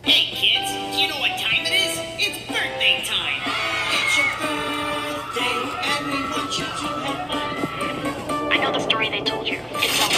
Hey kids, do you know what time it is? It's birthday time! It's your birthday and we want you to have fun. I know the story they told you. It's